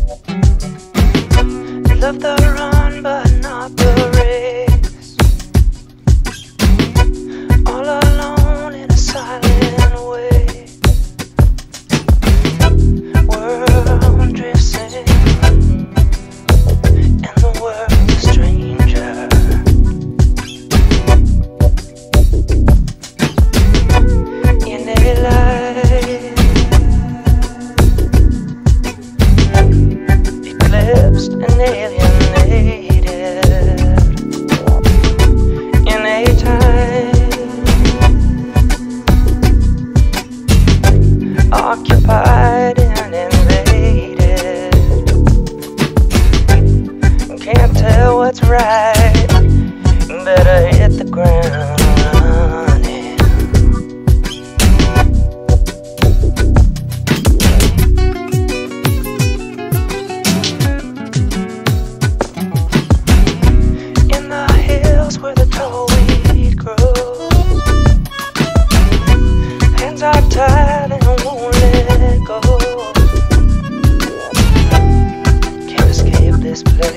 Love the run, but not the race. All alone in a silent way. World drifts in, and the world's a stranger. In a life eclipsed and alienated, in a time occupied and invaded. Can't tell what's right, better hit the ground running. In the hills where the tall weed grows, hands are tied and won't let go. Can't escape this place.